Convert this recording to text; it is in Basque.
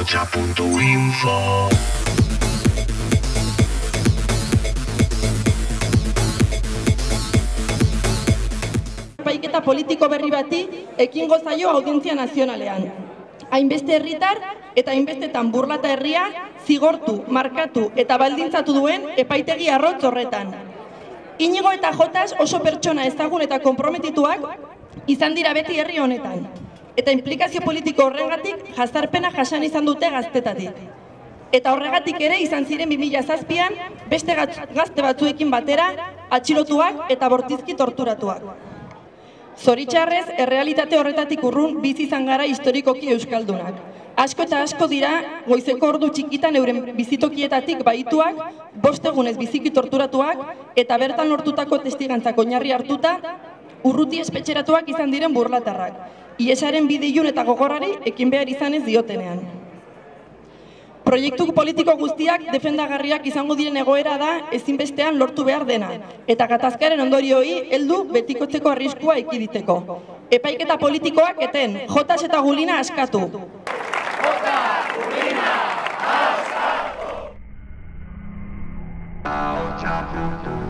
ahotsa.info. Epaiketa politiko berri bati ekingo zaio audientzia nazionalean. Hainbeste herritar eta hainbestetan burlata herria zigortu, markatu eta baldintzatu duen epaitegi arrotz horretan. Inigo eta Jotas oso pertsona ezagun eta konprometituak izan dira beti herri honetan. Eta inplikazio politiko horregatik jazarpena jasan izan dute gaztetatik. Eta horregatik ere izan ziren 2007an beste gazte batzuekin batera atxilotuak eta bortizki torturatuak. Zoritxarrez, errealitate horretatik urrun bizi izan gara historikoki euskaldunak. Asko eta asko dira goizeko ordu txikitan euren bizitokietatik bahituak, 5 egunez biziki torturatuak eta bertan lortutako testigantzak oinarri hartuta urruti espetxeratuak izan diren burlatarrak. Iesaren bide ilun eta gogorrari ekin behar izanez diotenean. Proiektu politiko guztiak defendagarriak izango diren egoera da ezinbestean lortu behar dena, eta gatazkaren ondorioi heldu betikotzeko arriskua ekiditeko. Epaiketa politikoak eten, Jotas eta Gulina askatu. Jota, Gulina, askatu! ahotsa.info